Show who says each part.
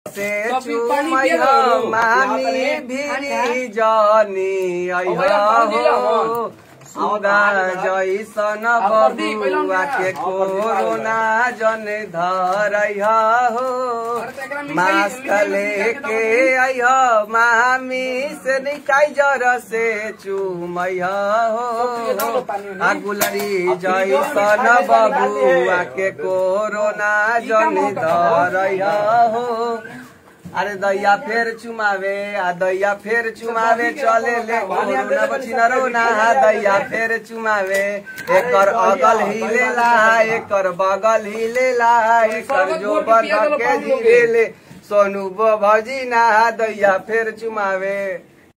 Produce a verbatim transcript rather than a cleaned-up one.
Speaker 1: से चुमैया मामी भिरी जनी हो सुगा जैसन बबुआ के कोरोना जन धरैया हो मास्क लेके आइह मामी सैनिटाइजर से चुमैया हो गुलरी जैसन बबुआ के कोरोना जन धरैया हो। अरे दैया फेर चुमावे आ दैया फेर चुमावे चले ले कोरोना बची न रोना दैया फेर चुमावे एकर अगल हिलेला एकर बगल हिलेला एकर जो बन के जिले सोनू भजी ना दैया फेर चुमावे।